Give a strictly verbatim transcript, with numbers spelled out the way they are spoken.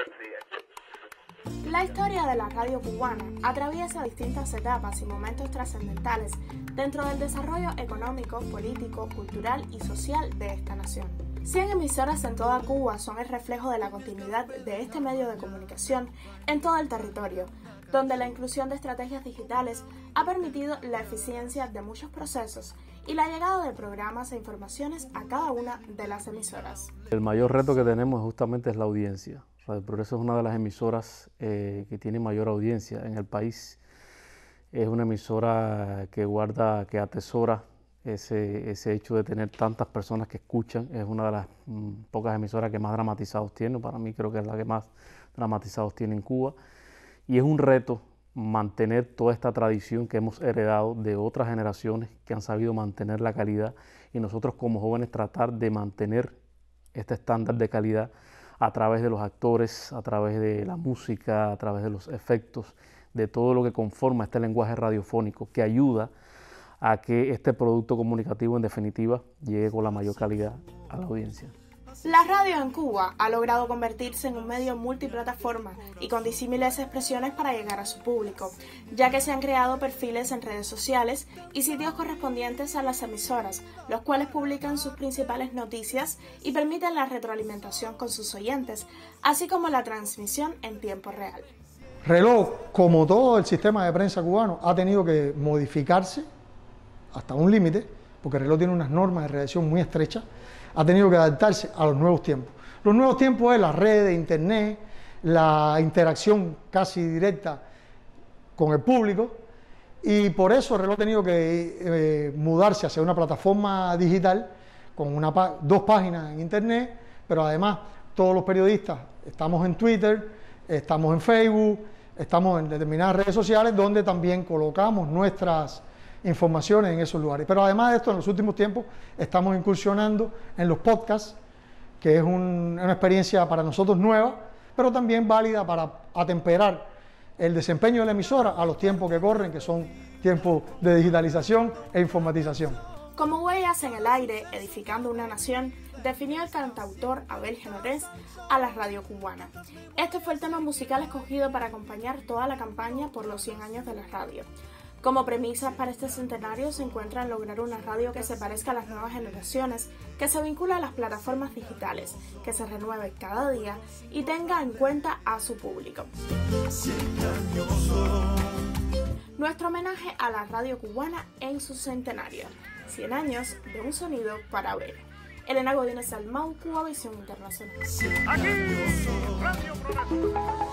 La historia de la radio cubana atraviesa distintas etapas y momentos trascendentales dentro del desarrollo económico, político, cultural y social de esta nación. cien emisoras en toda Cuba son el reflejo de la continuidad de este medio de comunicación en todo el territorio, donde la inclusión de estrategias digitales ha permitido la eficiencia de muchos procesos y la llegada de programas e informaciones a cada una de las emisoras. El mayor reto que tenemos justamente es la audiencia. Radio Progreso es una de las emisoras eh, que tiene mayor audiencia en el país. Es una emisora que guarda, que atesora ese, ese hecho de tener tantas personas que escuchan. Es una de las mm, pocas emisoras que más dramatizados tiene. Para mí creo que es la que más dramatizados tiene en Cuba. Y es un reto mantener toda esta tradición que hemos heredado de otras generaciones que han sabido mantener la calidad, y nosotros como jóvenes tratar de mantener este estándar de calidad a través de los actores, a través de la música, a través de los efectos, de todo lo que conforma este lenguaje radiofónico que ayuda a que este producto comunicativo en definitiva llegue con la mayor calidad a la audiencia. La radio en Cuba ha logrado convertirse en un medio multiplataforma y con disímiles expresiones para llegar a su público, ya que se han creado perfiles en redes sociales y sitios correspondientes a las emisoras, los cuales publican sus principales noticias y permiten la retroalimentación con sus oyentes, así como la transmisión en tiempo real. Reloj, como todo el sistema de prensa cubano, ha tenido que modificarse hasta un límite, porque Reloj tiene unas normas de redacción muy estrechas. Ha tenido que adaptarse a los nuevos tiempos. Los nuevos tiempos es las redes, internet, la interacción casi directa con el público, y por eso Reloj ha tenido que eh, mudarse hacia una plataforma digital con una, dos páginas en internet, pero además todos los periodistas estamos en Twitter, estamos en Facebook, estamos en determinadas redes sociales donde también colocamos nuestras informaciones en esos lugares. Pero además de esto, en los últimos tiempos estamos incursionando en los podcasts, que es un, una experiencia para nosotros nueva, pero también válida para atemperar el desempeño de la emisora a los tiempos que corren, que son tiempos de digitalización e informatización. Como huellas en el aire, edificando una nación, definió el cantautor Abel Genovés a la radio cubana. Este fue el tema musical escogido para acompañar toda la campaña por los cien años de la radio. Como premisas para este centenario se encuentra en lograr una radio que se parezca a las nuevas generaciones, que se vincule a las plataformas digitales, que se renueve cada día y tenga en cuenta a su público. Nuestro homenaje a la radio cubana en su centenario. cien años de un sonido para ver. Elena Godínez Almau, Cuba Visión Internacional. Aquí, Radio Progreso.